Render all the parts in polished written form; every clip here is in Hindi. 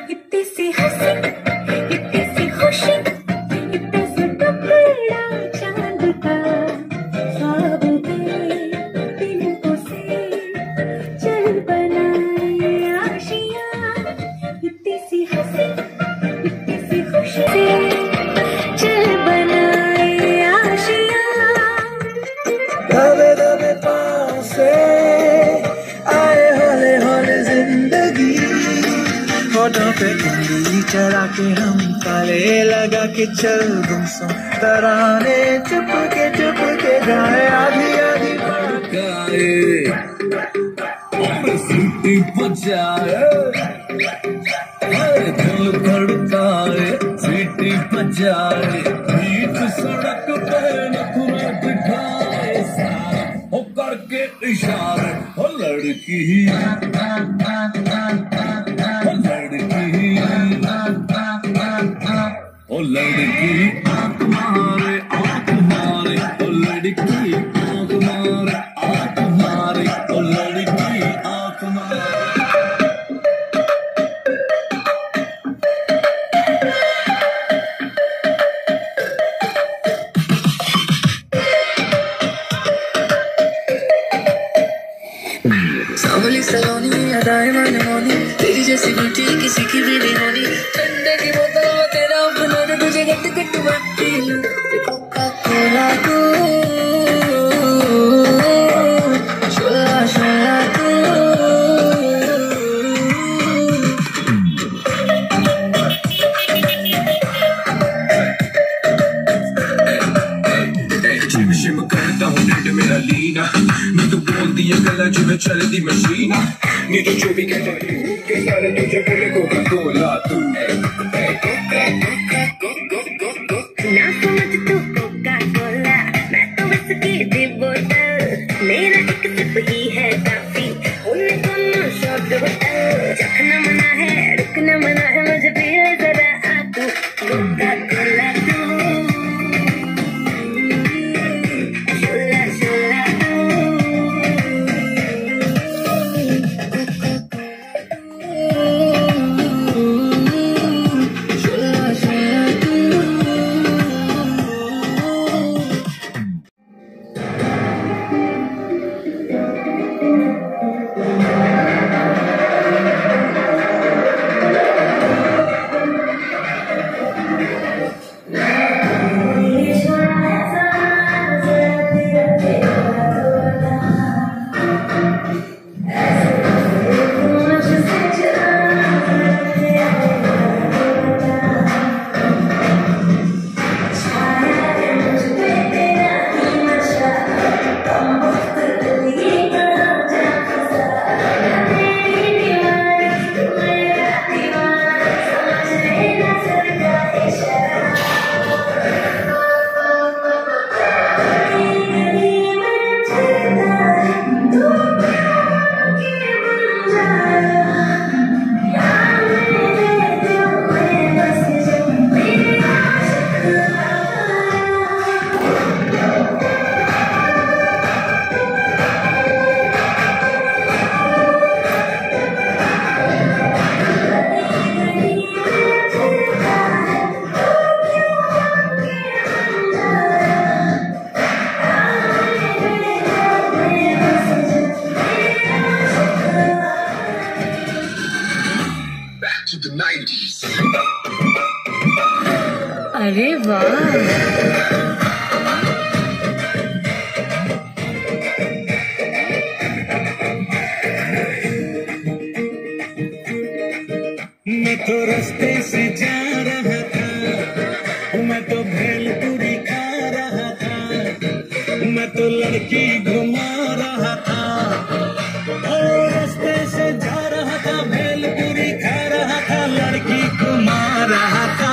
इतनी सी हंसी, इतनी सी खुशी, इतना सा टुकड़ा चांद का, ख्वाब के तिनकों से चल बनाए आशियाँ। इतनी सी हंसी, इतनी सी खुशी से चल बनाए आशियाँ। दबे दबे पाँव से आए हौले हौले जिंदगी, होठों पे उंगली चढ़ा के हम ताले लगा के चल गुमसुम तराने चुप के गाए आधी आधी भड़काए और सीटी बजाए, दिल धड़काए सीटी बजाए, बीच सड़क पे नखुरा बिठाए सारा हो करके इशारे। हो लड़की ओ लड़की आंख मारे आंख मारे, ओ लड़की आंख मारे आंख मारे, ओ लड़की आंख मारे। सांवली सलोनी अदाएं मनमोनी, तेरी जैसी ब्यूटी किसी की भी नहीं होनी। ठंडे की बोतल में तेरा बना दे, तुझे गट गट पी लूं कोका कोला तू, शोला शोला तू। शिम शिम करता हूँ ढिड मेरा लीना, नी तो बोलती है गला जिमें चलती मशीन, नी तो जो भी कहता है के सारे तुझे बोले कोका कोला तू। ना समझ तू कोका कोला, मैं तो विस्की दी बोतल, मेरा एक सिप ही है काफी, उन्हें दोनों शॉट बोतल। चखना मना है रुकना मना है, मुझे पी ले जरा आ तू कोका कोला तू, शोला शोला तू, शोला शोला तू। To the 90s. अरे वाह। मैं तो रास्ते से जा रहा था, मैं तो भेलपुरी खा रहा था, मैं तो लड़की घुमा रहा था। और रास्ते से जा रहा था, भेलपुरी खा रहा था, लड़की घुमा रहा था।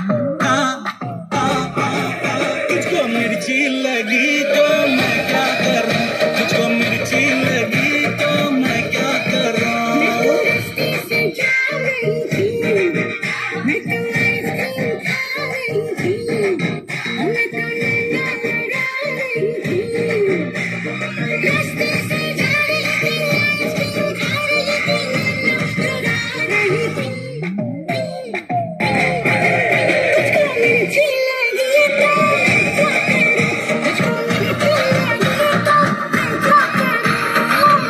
तुझको मिर्ची लगी तो मैं क्या करूं, तुझको मिर्ची लगी तो मैं क्या करूं।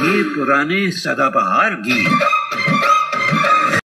ये पुराने सदाबहार गीत।